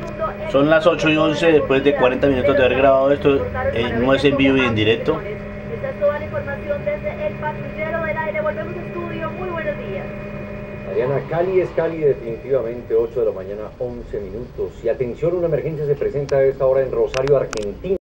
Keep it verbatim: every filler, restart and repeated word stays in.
Son las ocho y once, después de cuarenta minutos de haber grabado esto, eh, no es en vivo y en directo. Esta es toda la información desde el Patrullero del Aire. Volvemos a estudio. Muy buenos días. Adriana, Cali es Cali definitivamente, ocho de la mañana, once minutos. Y atención, una emergencia se presenta a esta hora en Rosario, Argentina.